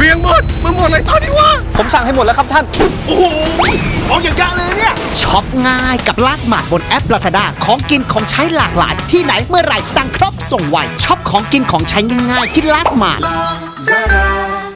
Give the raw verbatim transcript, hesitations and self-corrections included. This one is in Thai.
เบียงหมดมึงหมดอะไรตอนนี้วะผมสั่งให้หมดแล้วครับท่านโอ้โหของอย่างยากเลยเนี่ยช็อปง่ายกับลาสมาร์ทบนแอป Lazada ของกินของใช้หลากหลายที่ไหนเมื่อไหร่สั่งครบส่งไวช็อปของกินของใช้ง่ายๆที่ลาสมาร์ท